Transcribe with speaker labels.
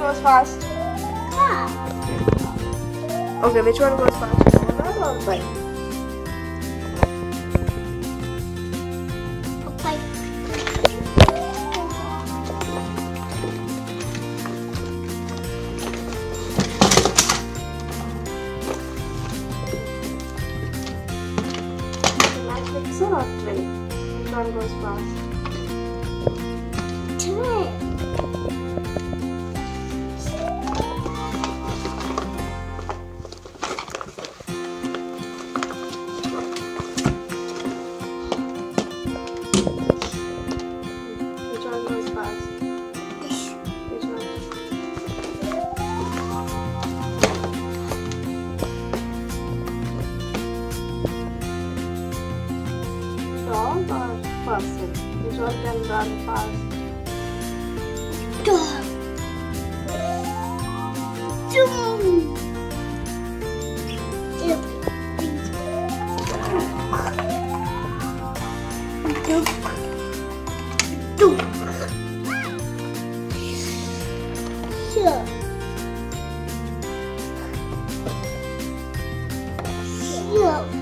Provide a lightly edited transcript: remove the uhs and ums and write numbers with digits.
Speaker 1: goes fast?
Speaker 2: Car.
Speaker 1: Okay, which one goes fast? Motor or bike?
Speaker 2: Bike.
Speaker 1: Mixer or train? Which one goes fast?
Speaker 2: Train.
Speaker 1: Which one goes fast? Which one? Dog or person? Which one can run fast?
Speaker 2: Dog. Zoom. Duck. Duck. Sure. Sure.